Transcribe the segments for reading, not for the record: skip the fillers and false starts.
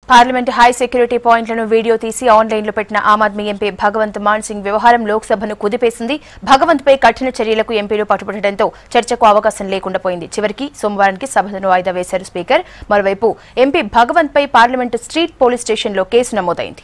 Parliament high security పాయింట్లను video తీసి ఆన్లైన్లో పెట్టిన ఆమ్ ఆద్మీ ఎంపీ భగవంత్ మాన్ సింగ్ వ్యవహారం లోక్సభను కుదిపేసింది. భగవంత్పై కఠిన చర్యలకు ఎంపీలు పట్టుబట్టడంతో చర్చకు అవకాశం లేకుండా పోయింది. చివరికి సోమవారానికి సభను వాయిదా వేశారు స్పీకర్. మరోవైపు ఎంపీ భగవంత్పై పార్లమెంటు స్ట్రీట్ పోలీస్ స్టేషన్లో కేసు నమోదైంది.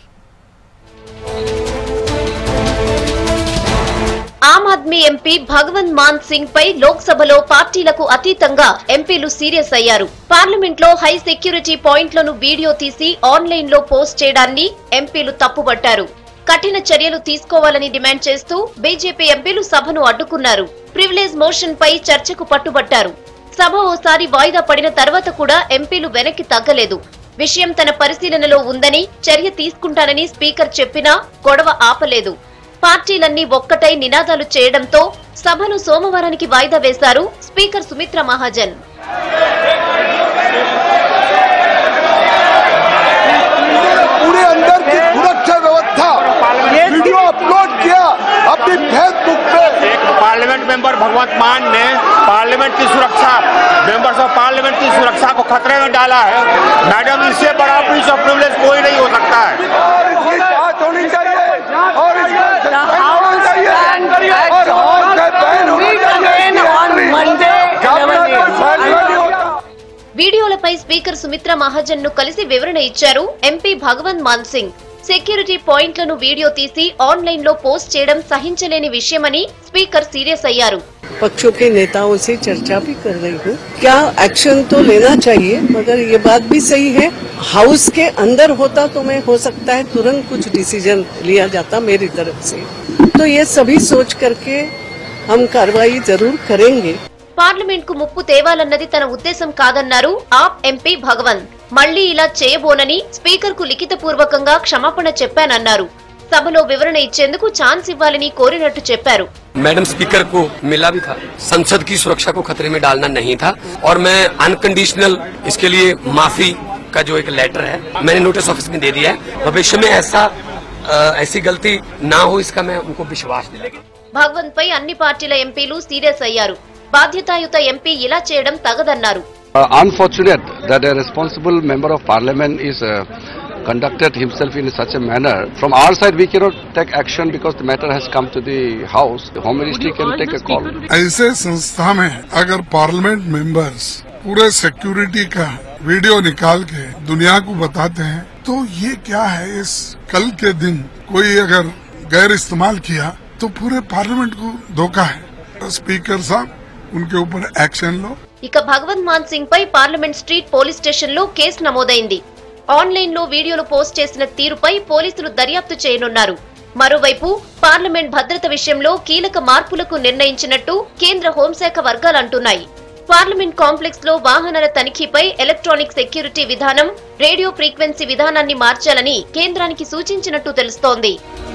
ఆమ్ ఆద్మీ ఎంపీ భగవంత్ మాన్ సింగ్ పై లోక్సభలో పార్టీలకు అతీతంగా ఎంపీలు సీరియస్ అయ్యారు. పార్లమెంట్ లో హై సెక్యూరిటీ పాయింట్లను వీడియో తీసి ఆన్లైన్ లో పోస్ట్ చేయడాన్ని ఎంపీలు తప్పుబట్టారు. కఠిన చర్యలు తీసుకోవాలని డిమాండ్ చేస్తూ బీజేపీ ఎంపీలు సభను అడ్డుకున్నారు. ప్రివిలేజ్ మోషన్ పై చర్చకు పట్టుబట్టారు. సభ ఓసారి వాయిదా పడిన తర్వాత కూడా ఎంపీలు వెనక్కి తగ్గలేదు. విషయం తన పరిశీలనలో ఉందని, చర్య తీసుకుంటానని స్పీకర్ చెప్పినా గొడవ ఆపలేదు. పార్టీలన్నీ ఒక్కటై నినాదాలు చేయడంతో సభను సోమవారానికి వాయిదా వేశారు స్పీకర్ సుమిత్రా మహాజన్. पूरे अंदर की सुरक्षा व्यवस्था वीडियो अपलोड किया अपनी फेसबुक पे। एक पार्लियामेंट मेंबर भगवंत मान ने पार्लियामेंट की सुरक्षा, मेंबर्स ऑफ पार्लियामेंट की सुरक्षा को खतरे में डाला है। मैडम, इससे बड़ा ब्रीच ऑफ प्रिविलेज कोई नहीं हो सकता है। వీడియోలపై స్పీకర్ సుమిత్రా మహాజన్ ను కలిసి వివరణ ఇచ్చారు ఎంపీ భగవంత్ మాన్ సింగ్. సెక్యూరిటీ పాయింట్లను వీడియో తీసి ఆన్లైన్ లో పోస్ట్ చేయడం సహించలేని విషయమని స్పీకర్ సీరియస్ అయ్యారు. पक्षों के नेताओं से चर्चा भी कर रही हूँ. क्या एक्शन तो लेना चाहिए, मगर ये बात भी सही है, हाउस के अंदर होता तो मैं हो सकता है तुरंत कुछ डिसीजन लिया जाता मेरी तरफ से. तो ये सभी सोच करके हम कार्रवाई जरूर करेंगे. పార్లమెంట్ కు ముప్పు తేవాలన్నది తన ఉద్దేశం కాదన్నారు ఆప్ ఎంపీ భగవంత్. మళ్లీ ఇలా చేయబోనని స్పీకర్ కు లిఖితపూర్వకంగా క్షమాపణ చెప్పానన్నారు. సభలో వివరణ ఇచ్చేందుకు ఛాన్స్ ఇవ్వాలని కోరినట్టు చెప్పారు. मैडम, स्पीकर को मिला भी था, संसद की सुरक्षा को खतरे में डालना नहीं था और मैं अनकंडीशनल इसके लिए माफी का जो एक लेटर है मैंने नोटिस ऑफिस में दे दिया है. भविष्य में ऐसी गलती ना हो इसका मैं उनको विश्वास दिलाऊंगा. భగవంత్ పై అన్ని పార్టీల ఎంపీలు సీరియస్ అయ్యారు. బాధ్యతాయుత ఎంపీ ఇలా చేయడం తగదన్నారు. Unfortunate that a responsible member of parliament is conducted himself in such a manner. From our side we cannot take action because the matter has come to the house. The Home Ministry can take a call. ऐसे संस्था में अगर parliament members पूरे security का video निकाल के दुनिया को बताते हैं तो ये क्या है? इस कल के दिन कोई अगर गैर इस्तेमाल किया तो पूरे पार्लियामेंट को धोखा है. स्पीकर साहब, उनके ऊपर एक्शन लो. ఇక భగవంత్ మాన్ సింగ్ పై పార్లమెంట్ స్ట్రీట్ పోలీస్ స్టేషన్ లో కేసు నమోదైంది. ఆన్లైన్ లో వీడియోలు పోస్ట్ చేసిన తీరుపై పోలీసులు దర్యాప్తు చేయనున్నారు. మరోవైపు పార్లమెంట్ భద్రత విషయంలో కీలక మార్పులకు నిర్ణయించినట్టు కేంద్ర హోంశాఖ వర్గాలంటున్నాయి. పార్లమెంట్ కాంప్లెక్స్ లో వాహనాల తనిఖీపై ఎలక్ట్రానిక్ సెక్యూరిటీ విధానం, రేడియో ఫ్రీక్వెన్సీ విధానాన్ని మార్చాలని కేంద్రానికి సూచించినట్టు తెలుస్తోంది.